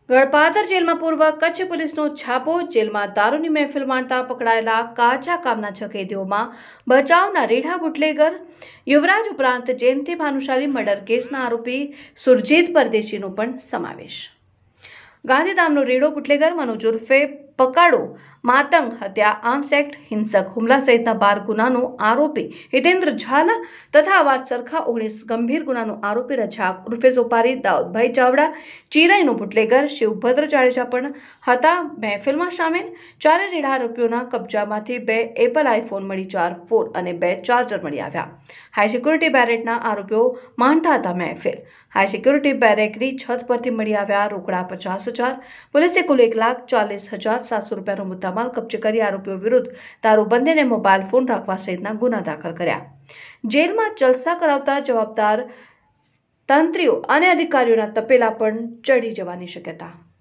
ગળપાદર જેલમાં પૂર્વ કચ્છ પોલીસનો છાપો। જેલમાં દારૂની મહેફિલ માણતા પકડાયેલા કાચા કામના 6 કેદીઓમાં બચાવના રીઢા બુટલેગર યુવરાજ ઉપરાંત જયંતિ ભાનુશાલી મર્ડર કેસના આરોપી સુરજીત પરદેશીનો પણ સમાવેશ। ગાંધીધામનો રેડો બુટલેગર મનોજ ઉર્ફે પકાડો માતંગ હત્યા, આર્મ્સ એક્ટ, હિંસક હુમલા સહિતના 12 ગુનાનો આરોપી હિતેન્દ્ર ઝાલા તથા અવાજ સરખા 19 ગંભીર ગુનાનો આરોપી રજાક ઉર્ફે સોપારી દાઉદભાઈ ચાવડા ચિરાઈનો બુટલેગર શિવભદ્ર જાડેજા પણ હતા મહેફિલમાં સામેલ। 4 રેડા આરોપીઓના કબજામાંથી 2 એપલ આઈફોન મળી 4 ફોન અને 2 ચાર્જર મળી આવ્યા। હાઈ સિક્યુરિટી બેરેકના આરોપીઓ માણતા હતા મહેફિલ। હાઈ સિક્યુરિટી બેરેકની છત પરથી મળી આવ્યા રોકડા 50,000। પોલીસે કુલ 1,40,700 રૂપિયાનો મુદ્દામાલ કબજે કરી આરોપીઓ વિરુદ્ધ દારૂબંધી અને મોબાઈલ ફોન રાખવા સહિતના ગુના દાખલ કર્યા। જેલમાં જલસા કરાવતા જવાબદાર તંત્રીઓ અને અધિકારીઓના તપેલા પણ ચડી જવાની શક્યતા।